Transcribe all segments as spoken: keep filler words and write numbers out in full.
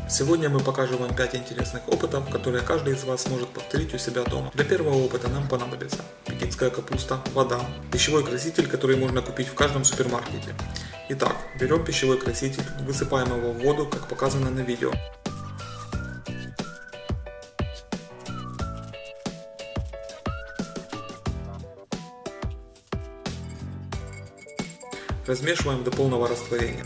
Сегодня мы покажем вам пять интересных опытов, которые каждый из вас сможет повторить у себя дома. Для первого опыта нам понадобится пекинская капуста, вода, пищевой краситель, который можно купить в каждом супермаркете. Итак, берем пищевой краситель, высыпаем его в воду, как показано на видео. Размешиваем до полного растворения.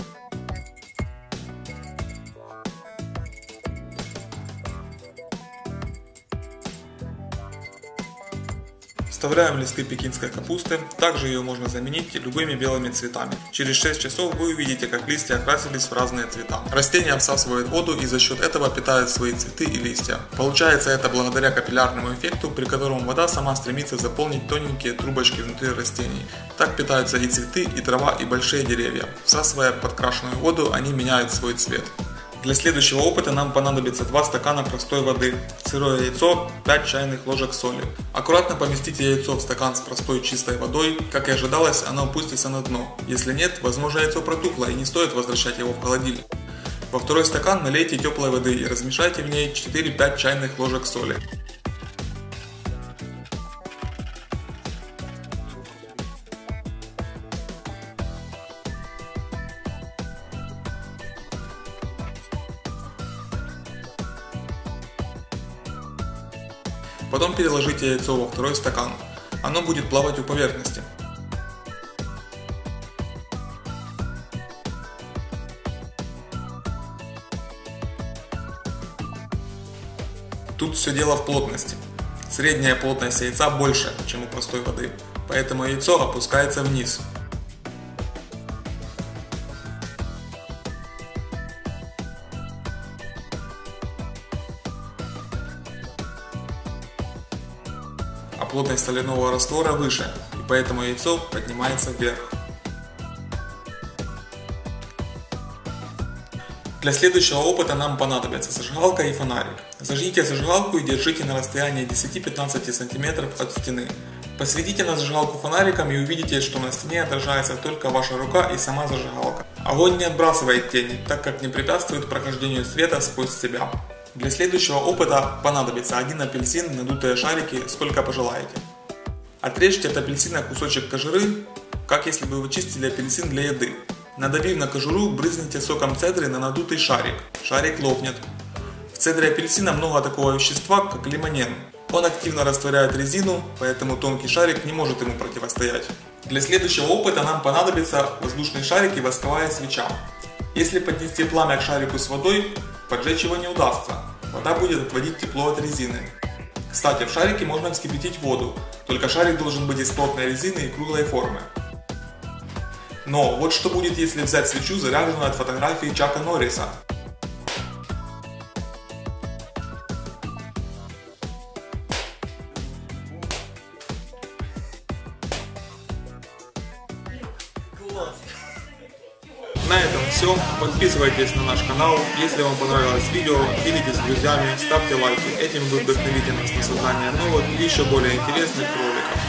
Вставляем листы пекинской капусты, также ее можно заменить любыми белыми цветами. Через шесть часов вы увидите, как листья окрасились в разные цвета. Растения всасывают воду и за счет этого питают свои цветы и листья. Получается это благодаря капиллярному эффекту, при котором вода сама стремится заполнить тоненькие трубочки внутри растений. Так питаются и цветы, и трава, и большие деревья. Всасывая подкрашенную воду, они меняют свой цвет. Для следующего опыта нам понадобится два стакана простой воды, сырое яйцо, пять чайных ложек соли. Аккуратно поместите яйцо в стакан с простой чистой водой, как и ожидалось, оно опустится на дно. Если нет, возможно яйцо протухло и не стоит возвращать его в холодильник. Во второй стакан налейте теплой воды и размешайте в ней четыре-пять чайных ложек соли. Потом переложите яйцо во второй стакан. Оно будет плавать у поверхности. Тут все дело в плотности. Средняя плотность яйца больше, чем у простой воды, поэтому яйцо опускается вниз. А плотность соляного раствора выше, и поэтому яйцо поднимается вверх. Для следующего опыта нам понадобится зажигалка и фонарик. Зажгите зажигалку и держите на расстоянии десяти-пятнадцати сантиметров от стены. Посветите на зажигалку фонариком и увидите, что на стене отражается только ваша рука и сама зажигалка. Огонь не отбрасывает тени, так как не препятствует прохождению света сквозь себя. Для следующего опыта понадобится один апельсин, надутые шарики, сколько пожелаете. Отрежьте от апельсина кусочек кожуры, как если бы вы чистили апельсин для еды. Надавив на кожуру, брызните соком цедры на надутый шарик. Шарик лопнет. В цедре апельсина много такого вещества, как лимонен. Он активно растворяет резину, поэтому тонкий шарик не может ему противостоять. Для следующего опыта нам понадобится воздушный шарик и восковая свеча. Если поднести пламя к шарику с водой, поджечь его не удастся. Вода будет отводить тепло от резины. Кстати, в шарике можно вскипятить воду, только шарик должен быть из плотной резины и круглой формы. Но вот что будет, если взять свечу, заряженную от фотографии Чака Норриса. На этом все. Подписывайтесь на наш канал. Если вам понравилось видео, делитесь с друзьями, ставьте лайки. Этим вы вдохновите нас на создание новых и еще более интересных роликов.